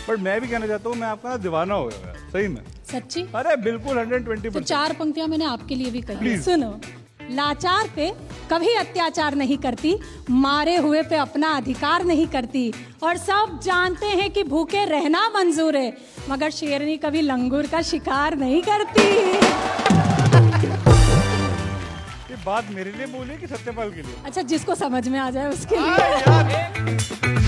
But मैं भी कहना चाहता हूँ, मैं आपका दीवाना हो गया सही में। सच्ची? अरे बिल्कुल 120%। तो 4 पंक्तियां मैंने आपके लिए भी कही, सुनो। लाचार पे कभी अत्याचार नहीं करती, मारे हुए पे अपना अधिकार नहीं करती, और सब जानते हैं कि भूखे रहना मंजूर है, मगर शेरनी कभी लंगूर का शिकार नहीं करती। ये बात मेरे लिए बोली कि सत्यपाल के लिए? अच्छा, जिसको समझ में आ जाए उसके लिए।